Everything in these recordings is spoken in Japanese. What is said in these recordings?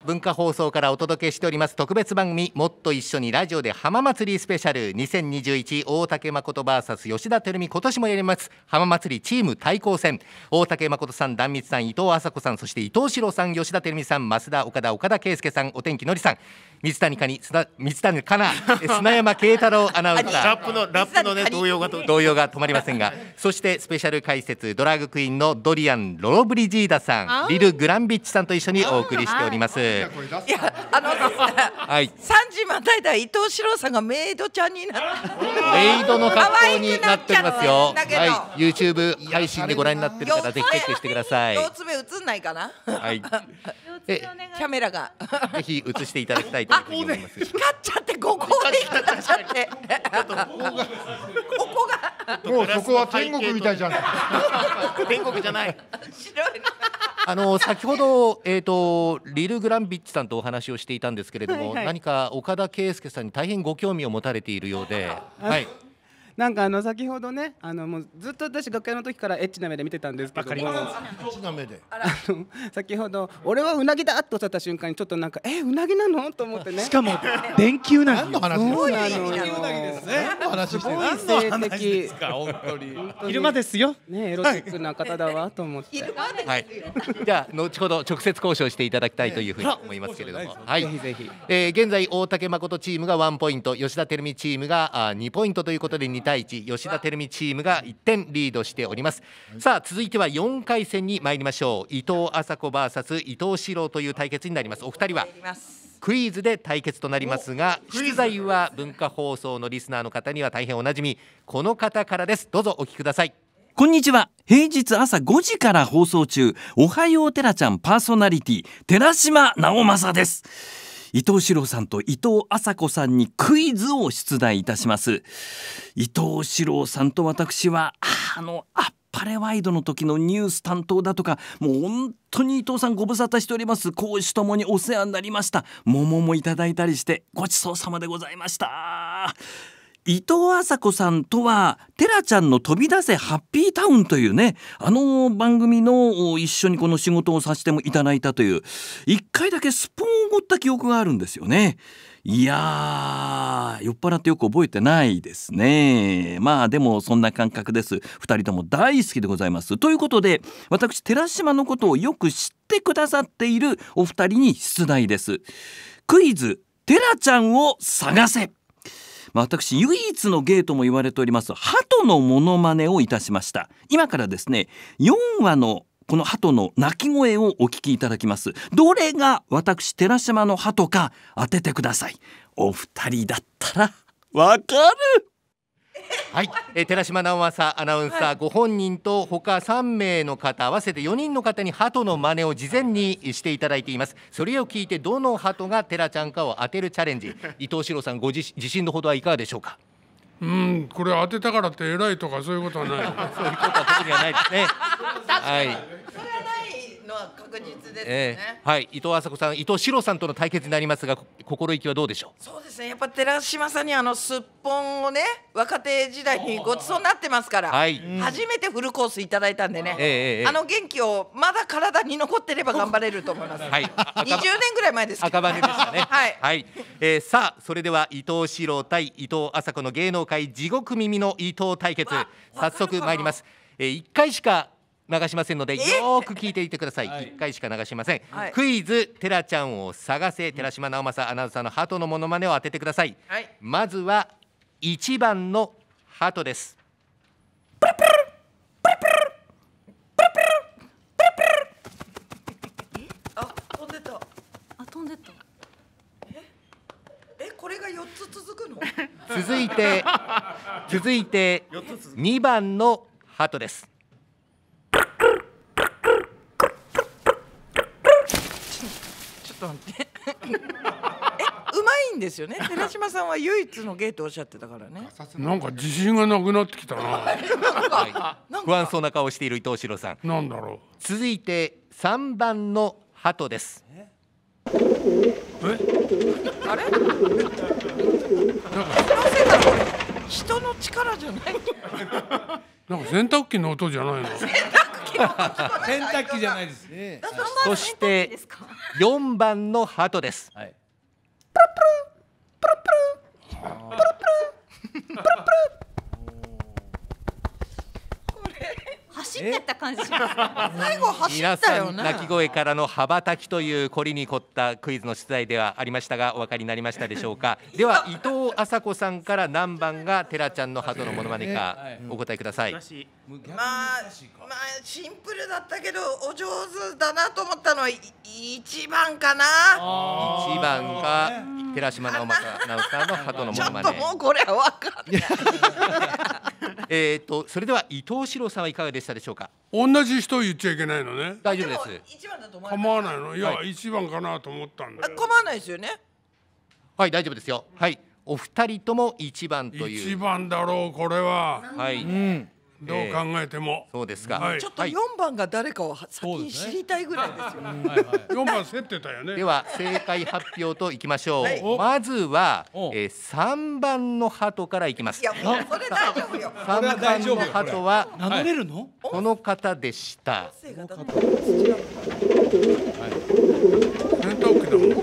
文化放送からお届けしております特別番組もっと一緒にラジオで浜祭りスペシャル2021大竹誠 VS 吉田照美。今年もやります浜祭りチーム対抗戦、大竹誠さん、壇蜜さん、伊藤麻子さん、そして伊藤史郎さん、吉田照美さん、増田岡田、岡田圭佑さん、お天気のりさん、水谷香奈、砂山慶太郎アナウンサーラップのね動揺が止まりませんが、そしてスペシャル解説ドラッグクイーンのドリアン・ロロブリジーダさん、リル・グランビッチさんと一緒にお送りしております。 いやはい、3時またいだ伊藤史郎さんがメイドちゃんになってメイドの格好になっておりますよ。 はい、 YouTube 配信でご覧になっている方ぜひチェックしてください。 両つ目映んないかな。 はい。 キャメラがぜひ映していただきたいと思います。 光っちゃってここで光っちゃってここがもうそこは天国みたいじゃん。 天国じゃない。 白い先ほど、リル・グランビッチさんとお話をしていたんですけれども、何か岡田圭佑さんに大変ご興味を持たれているようで、はい、 なんか先ほどねもうずっと私学会の時からエッチな目で見てたんですけども、先ほど俺はうなぎだとおっしゃった瞬間にちょっとなんかうなぎなのと思ってね。 しかも電球な何の話そうなのよ。 すごい性的昼間ですよね、エロティックな方だわと思って。 はい、じゃあ後ほど直接交渉していただきたいというふうに思いますけれども、はい、 ぜひぜひ。 現在大竹誠チームが1ポイント、吉田照美チームが2ポイントということで2対1、吉田照美チームが1点リードしております。さあ続いては4回戦に参りましょう。伊藤麻子 VS 伊藤史郎という対決になります。お二人はクイズで対決となりますが、出題は文化放送のリスナーの方には大変おなじみこの方からです。どうぞお聞きください。 こんにちは。平日朝5時から放送中、おはようテラちゃんパーソナリティ寺島直政です。伊藤史郎さんと伊藤麻子さんにクイズを出題いたします。伊藤史郎さんと私はあっぱれワイドの時のニュース担当だとか、もう本当に伊藤さんご無沙汰しております。講師ともにお世話になりました。桃もいただいたりしてごちそうさまでございました。伊藤麻子さんとはテラちゃんの飛び出せハッピータウンというね、番組の一緒にこの仕事をさせてもいただいたという、一回だけスポーンを持った記憶があるんですよね。いやー、酔っ払ってよく覚えてないですね。まあでもそんな感覚です。二人とも大好きでございます。ということで私寺島のことをよく知ってくださっているお二人に出題です。クイズテラちゃんを探せ。私唯一の芸とも言われております鳩のモノマネをいたしました。今からですね4話のこの鳩の鳴き声をお聞きいただきます。どれが私寺島の鳩か当ててください。お二人だったらわかる。 はい、寺島直政アナウンサーご本人と他3名の方合わせて4人の方に鳩の真似を事前にしていただいています。それを聞いてどの鳩がテラちゃんかを当てるチャレンジ。伊藤史郎さん、ご自信のほどはいかがでしょうか。 これ当てたからって偉いとかそういうことはない。 そういうことは特にはないですね。はい。 のは確実ですね。 はい、伊藤麻子さん、伊藤史郎さんとの対決になりますが、心意気はどうでしょう。 そうですね、やっぱ寺島さんにすっぽんをね、若手時代にごちそうになってますから、はい、初めてフルコースいただいたんでね、元気をまだ体に残ってれば頑張れると思います。はい、20年ぐらい前ですけど、 赤羽でしたね。はい、はい、さあそれでは伊藤史郎対伊藤麻子の芸能界地獄耳の伊藤対決、早速参ります。1回しか流しませんのでよーく聞いていてください。1回しか流しません。クイズテラちゃんを探せ、寺島直政アナウンサーの鳩のモノマネを当ててください。まずは1番の鳩です。 飛んでた。飛んでた。これが4つ続くの？ 続いて2番の鳩です。 ちょっと待って。うまいんですよね。寺島さんは唯一の芸とおっしゃってたからね。 なんか自信がなくなってきたな。 不安そうな顔をしている伊藤史郎さん。 なんだろう。 続いて3番の鳩です。 あれ？なんか人の力じゃない。 なんか洗濯機の音じゃないの。 洗濯機洗濯機じゃないです。 そして4番の鳩です。 走ってった感じします。 最後走皆ったよね。 さん鳴き声からの羽ばたきという凝りに凝ったクイズの出題ではありましたがお分かりになりましたでしょうか。では伊藤麻子さんから何番がテラちゃんの鳩のモノマネかお答えください。 まあシンプルだったけどお上手だなと思ったのは1番かな。 1番が寺島直政アナウンサーの鳩のモノマネ。 ちょっともうこれは分かんない。 それでは伊藤四郎さんはいかがでしたでしょうか。 同じ人言っちゃいけないのね。 大丈夫です。 1番だと思います。 構わないの。いや、1番かなと思ったんだよ。 構わないですよね。 はい、大丈夫ですよ。はい、お二人とも1番という。 1番だろうこれは。 はい。 どう考えても。 そうですか。 ちょっと4番が誰かを先に知りたいぐらいですよ。 4番競ってたよね。 では正解発表といきましょう。まずは3番の鳩からいきます。 いやもうそれ大丈夫よ。 3番の鳩は名乗れるの？ この方でした。 洗濯機だもん。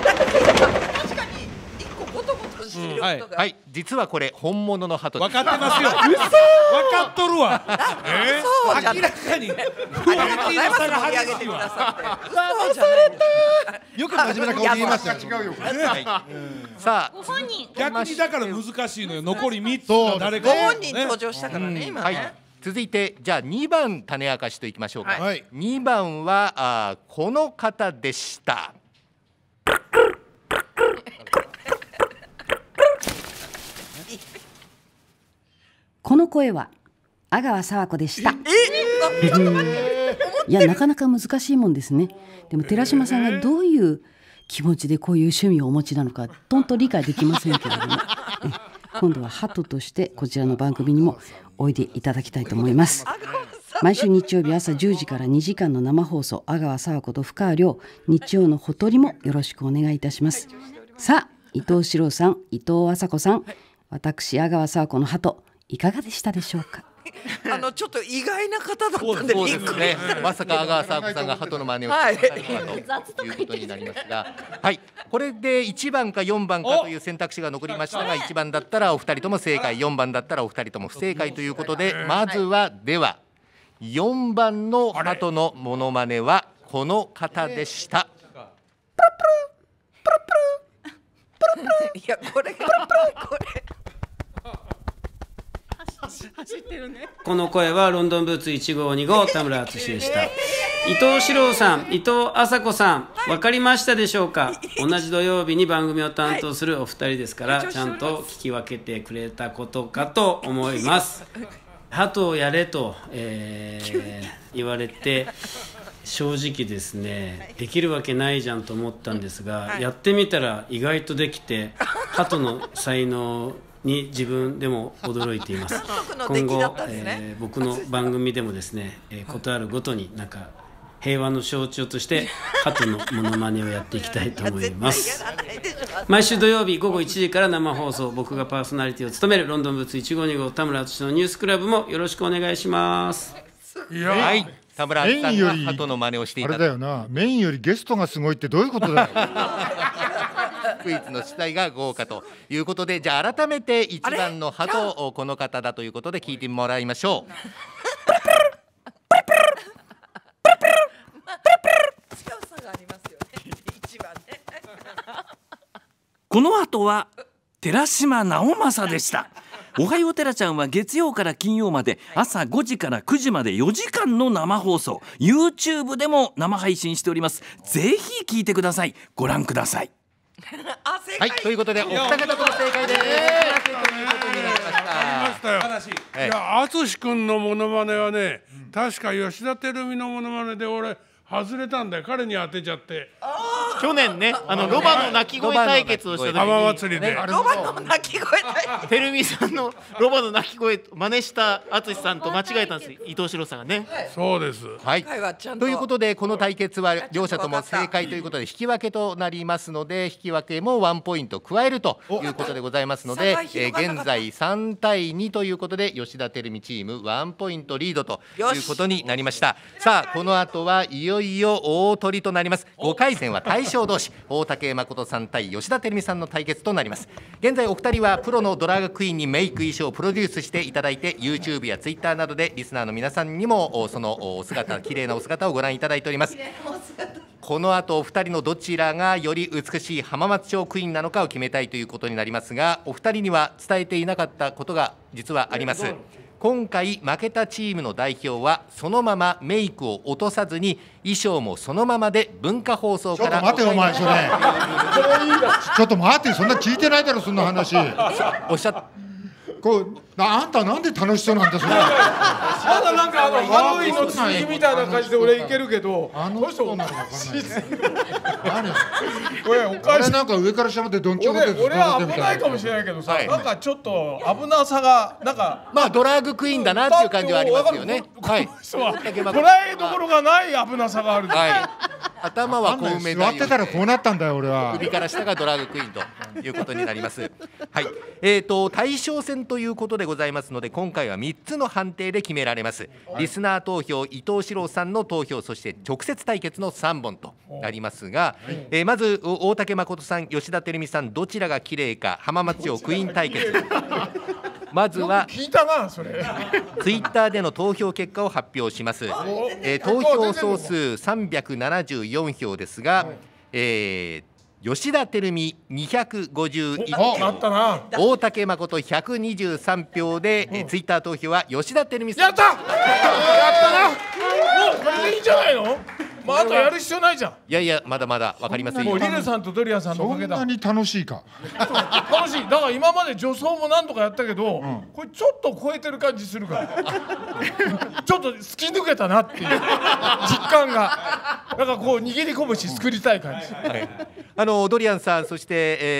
はい、実はこれ本物の鳩です。 分かってますよ。分かっとるわ。明らかに。 ありがとうございます。盛り上げてくださって。 騙された。よく真面目な顔で言いましたよ。違うよ。 さあ、 ご本人。 逆にだから難しいのよ。残り3つの誰か。 ご本人登場したからね今ね。 続いてじゃあ2番種明かしといきましょうか。 はい。 2番はこの方でした。 この声は阿川佐和子でした。いやなかなか難しいもんですね。でも寺島さんがどういう気持ちでこういう趣味をお持ちなのかとんと理解できませんけれども、今度は鳩としてこちらの番組にもおいでいただきたいと思います。毎週日曜日朝10時から2時間の生放送、阿川佐和子と深川亮、日曜のほとりもよろしくお願いいたします。さあ伊藤四郎さん、伊藤麻子さん、私阿川佐和子の鳩いかがでしたでしょうか。 ちょっと意外な方だったんで、 そうですね。まさか阿川佐和子さんが鳩の真似をしていたのかということになりますが、はい、これで1番か4番かという選択肢が残りましたが、1番だったらお二人とも正解、4番だったらお二人とも不正解ということで、まずはでは4番の鳩のモノマネはこの方でした。 いやこれ走ってるね。 この声はロンドンブーツ152号田村敦でした。伊藤四郎さん、伊藤麻子さん、分かりましたでしょうか。同じ土曜日に番組を担当するお二人ですから、ちゃんと聞き分けてくれたことかと思います。鳩をやれと、言われて正直ですね、できるわけないじゃんと思ったんですが、やってみたら意外とできて、鳩の才能に自分でも驚いています。今後、僕の番組でもですね、ことあるごとになんか平和の象徴として鳩のモノマネをやっていきたいと思います。毎週土曜日午後1時から生放送、僕がパーソナリティを務めるロンドンブーツ152号田村敦のニュースクラブもよろしくお願いします。 はい、田村敦さんが鳩の真似をしていた。 あれだよな、メインよりゲストがすごいってどういうことだよ。 クイズの出題が豪華ということで、じゃあ改めて1番の鳩をこの方だということで聞いてもらいましょう。 この後は寺島直政でした。おはようテラちゃんは月曜から金曜まで朝5時から9時まで4時間の生放送、 YouTube でも生配信しております。ぜひ聞いてください。ご覧ください。 はい、ということでお二方とも正解です。 いや、淳君のモノマネはね、確か吉田照美のモノマネで俺外れたんだよ。彼に当てちゃって。 去年ねロバの鳴き声対決をした時に浜祭りでロバの鳴き声対決。 てるみさんのロバの鳴き声真似した淳さんと間違えたんです伊藤四郎さんがね。 そうです。 はい。 今回はちゃんとということでこの対決は両者とも正解ということで引き分けとなりますので、引き分けも1ポイント加えるということでございますので、現在3対2ということで吉田照美チーム1ポイントリードということになりました。さあこの後はいよいよ大トリとなります。5回戦は大将同士大竹誠さん対吉田照美さんの対決となります。現在お二人はプロのドラァグクイーンにメイク衣装をプロデュースしていただいて YouTube や Twitter などでリスナーの皆さんにもそのお姿、綺麗なお姿をご覧いただいております。この後お二人のどちらがより美しい浜松町クイーンなのかを決めたいということになりますが、お二人には伝えていなかったことが実はあります。今回負けたチームの代表はそのままメイクを落とさずに衣装もそのままで文化放送からちょっと待てお前それちょっと待ってそんな聞いてないだろそんな話おっしゃっこうあんたなんで楽しそうなんだそれまだなんかハロウィンの続きみたいな感じで俺いけるけどあの人なのか分かんない何俺おかしいなんか上から下までどんちょこで俺は危ないかもしれないけどさ、なんかちょっと危なさがなんかまあドラァグクイーンだなっていう感じはありますよね。はい。 捉えどころがない危なさがある。 はい。頭はこうめ座ってたらこうなったんだよ俺は。 首から下がドラァグクイーンということになります。はい。対象戦ということでございますので今回は3つの判定で決められます。リスナー投票、伊藤四郎さんの投票、そして直接対決の3本となりますが、まず大竹誠さん、吉田照美さんどちらが綺麗か浜松町クイーン対決。まずは聞いたなそれ。 ツイッターでの投票結果を発表します。投票総数374票ですが、吉田照美251票、大竹誠123票で、ツイッター投票は吉田照美さん。 やったな。もうこれでいいんじゃないの？まああとやる必要ないじゃん。 いやいやまだまだわかりませんよ。 もうリネさんとドリアさんのおかげだ。 そんなに楽しいか。 楽しい。だから今まで女装も何とかやったけど、これちょっと超えてる感じするから。ちょっと突き抜けたなっていう実感が。なんかこう握り拳作りたい感じ。 ドリアンさんそして、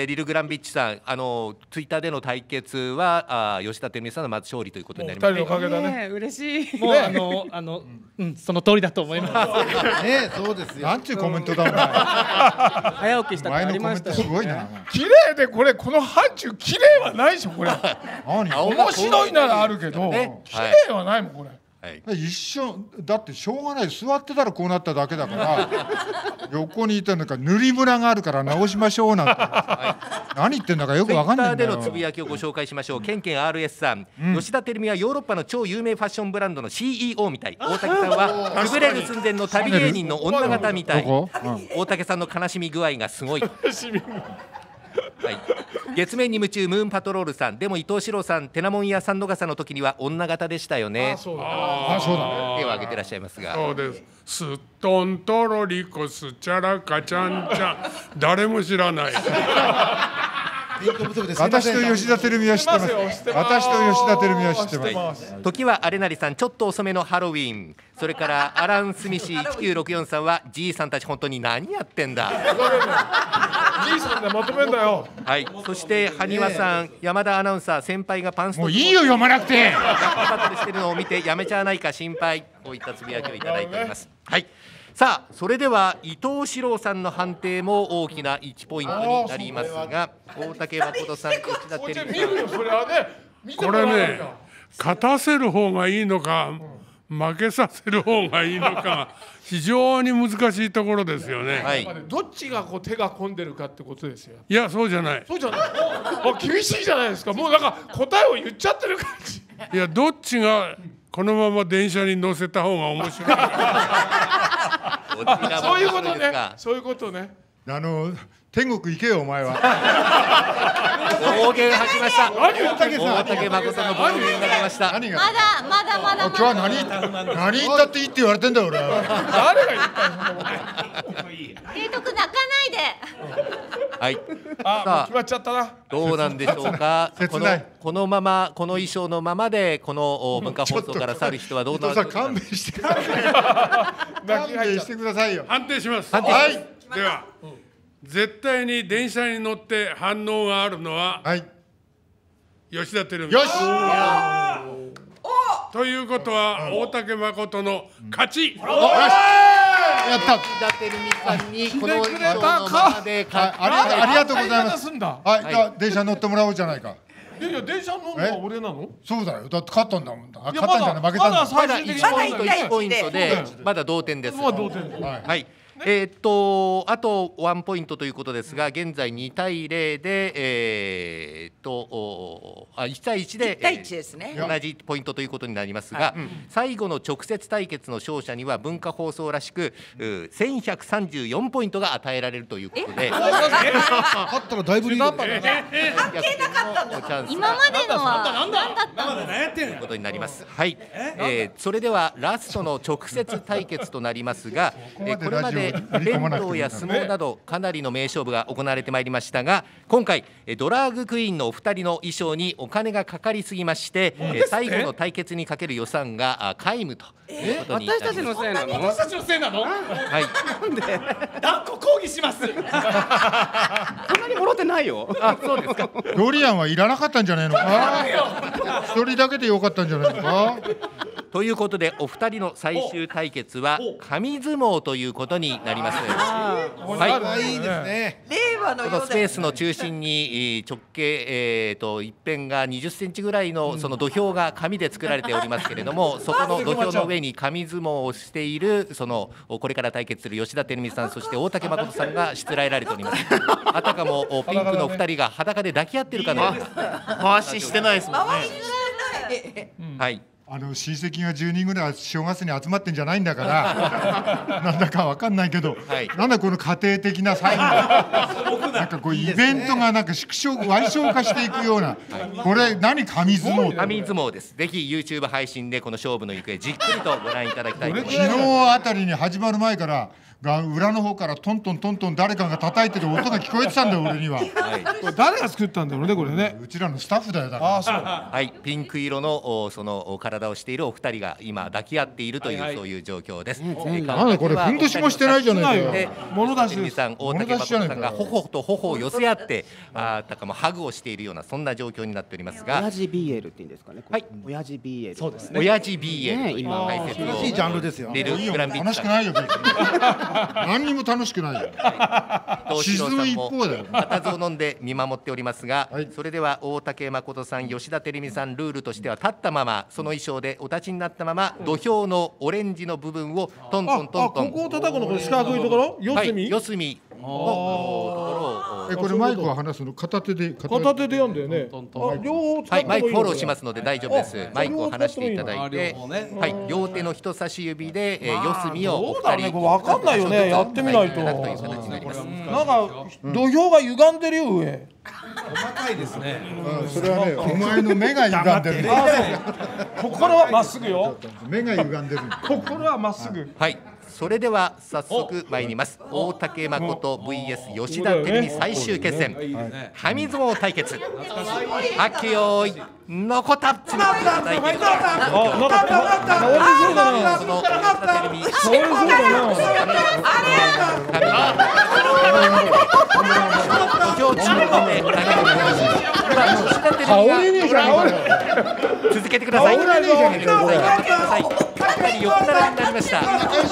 リル・グランビッチさんツイッターでの対決は吉田照美さんのまず勝利ということになります。 二人のおかげだね。 嬉しい。 もうその通りだと思います。 ねそうですよ。なんていうコメントだお前。 早起きしたからありました。 すごいな。 綺麗でこの範疇綺麗はないでしょこれ。面白いならあるけど綺麗はないもんこれ。 一緒だってしょうがない座ってたらこうなっただけだから横にいたのか塗りムラがあるから直しましょうなんて、何言ってんだかよくわかんないんだよ。 ツイッターでのつぶやきをご紹介しましょう。ケンケン RS さん、吉田照美はヨーロッパの超有名ファッションブランドの CEO みたい。大竹さんは崩れる寸前の旅芸人の女方みたい。大竹さんの悲しみ具合がすごい。はい、月面に夢中ムーンパトロールさん、でも伊藤四郎さんテナモンやサンドガサの時には女型でしたよね。 そうだ手を挙げてらっしゃいますが、 そうです。すっとんとろりこすチャラカちゃんちゃん誰も知らない。 私と吉田照美は知ってます。私と吉田照美は知ってます。 時はあれなりさん、ちょっと遅めのハロウィン。それからアラン・スミシ1964さんはじいさんたち本当に何やってんだ。 じいさんでまとめんだよ。 はい。そして埴輪さん、山田アナウンサー、先輩がパンストもういいよ読まなくて。 バトルしてるのを見てやめちゃわないか心配。こういったつぶやきをいただいております。はい。さあそれでは伊藤四郎さんの判定も大きな1ポイントになりますが、大竹誠さん、吉田照美さん、 これね勝たせる方がいいのか負けさせる方がいいのか非常に難しいところですよね。 はい、 どっちがこう手が込んでるかってことですよ。 いやそうじゃない。 そうじゃない。厳しいじゃないですか。もうなんか答えを言っちゃってる感じ。 いやどっちがこのまま電車に乗せた方が面白い。 そういうことね。そういうことね。 天国行けよお前は。 暴言吐きました。 大竹誠の暴言が出ました。 まだ今日は何言ったっていいって言われてんだよ俺。 誰が言ったの？ 提督泣かないで。 はい。 もう決まっちゃったな。 どうなんでしょうか。このままこの衣装のままでこの文化放送から去る人はどうなるか。 勘弁してください。勘弁してくださいよ。 判定します。 はい。 では絶対に電車に乗って反応があるのは、吉田照美。 よし。 ということは大竹誠の勝ち。 やった。 吉田照美さんにこの衣装のままでありがとうございます。はい、じゃあ電車乗ってもらおうじゃないか。 いや電車乗るのは俺なの？ そうだよ。だって勝ったんだもん。勝ったんじゃない、負けたんだ。 まだ1ポイント1ポイントでまだ同点です。はい。あと1ポイントということですが、現在2対0で1対1で 1対1ですね。 同じポイントということになりますが、最後の直接対決の勝者には文化放送らしく1134ポイントが与えられるということで、 勝ったらだいぶリードだね。 今までのは何だったの？ ということになります。はい。それではラストの直接対決となりますが、これまで剣道や相撲などかなりの名勝負が行われてまいりましたが、今回ドラァグクイーンのお二人の衣装にお金がかかりすぎまして、最後の対決にかける予算が皆無ということになります。 私たちのせいなの？ 私たちのせいなの？ はい。 なんで？ 断固抗議します。 そんなにもろってないよ。 あ、そうですか。 ドリアンはいらなかったんじゃないのか。一人だけでよかったんじゃないのか。 ということでお二人の最終対決は紙相撲ということになります。 はい、いいですね。 令和のこのスペースの中心に直径一辺が20センチぐらいのその土俵が紙で作られておりますけれども、そこの土俵の上に紙相撲をしているそのこれから対決する吉田照美さん、そして大竹誠さんがしつらえられております。あたかもピンクの二人が裸で抱き合ってるかのような。 回ししてないですもんね。 はい。 親戚が10人ぐらい正月に集まってんじゃないんだからなんだかわかんないけど、なんだこの家庭的な最後なんかこうイベントがなんか縮小矮小化していくような、これ何紙相撲？ 紙相撲です。ぜひ YouTube 配信でこの勝負の行方じっくりとご覧いただきたいと思います。 昨日あたりに始まる前から裏の方からトントントントン誰かが叩いてる音が聞こえてたんだよ俺には。 これ誰が作ったんだろうねこれね。 うちらのスタッフだよだから。 あ、そう。 はい、ピンク色のその体をしているお二人が今抱き合っているというそういう状況です。 なんだこれふんどしもしてないじゃないかよ。 物出しです。大竹誠さんが頬と頬を寄せ合ってあたかもハグをしているようなそんな状況になっておりますが。 親父 BL って言うんですかね。 はい。 親父 BL。 そうですね。 親父 BL 今解説を。 いいジャンルですよ。 出るグランビッ楽しくないよ別に。何にも楽しくないよ。沈む一方だよ。 固唾を飲んで見守っておりますが、それでは大竹誠さん、吉田照美さん、ルールとしては立ったままその衣装でお立ちになったまま土俵のオレンジの部分をトントントントン。 ここを叩くのこれ四角いところ？四隅？ 四隅のところを。 これマイクを離すの片手で片手でやんだよね。両方使ってもいい。 マイクフォローしますので大丈夫です。マイクを離していただいて、はい、両手の人差し指で四隅をお二人。 わかんないよね。やってみないと。なんか土俵が歪んでるよ上。 細かいですね。 それはね、お前の目が歪んでる。 心はまっすぐよ。 目が歪んでる。 心はまっすぐ。 はい。それでは早速参ります。大竹誠 VS 吉田照美最終決戦紙相撲対決。はっきよーいのこたっちの対決。その吉田照美土俵中で投げ吉田照美が続けてください。続けてください。横並びになりました。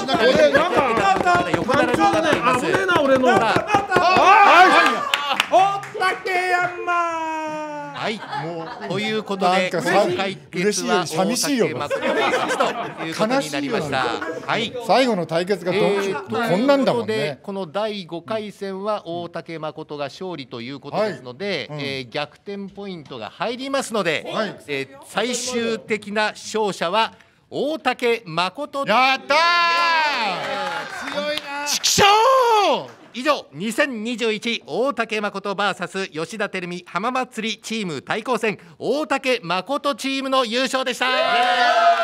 横並びになっています。はい、もうということで今回決は大竹誠ということになりました。はい、 最後の対決がこんなんだもんね。 この第5回戦は大竹誠が勝利ということですので、逆転ポイントが入りますので、最終的な勝者は大竹誠。 やったー、強いな。 チキショー。以上2021大竹誠 VS 吉田照美浜祭りチーム対抗戦大竹誠チームの優勝でした。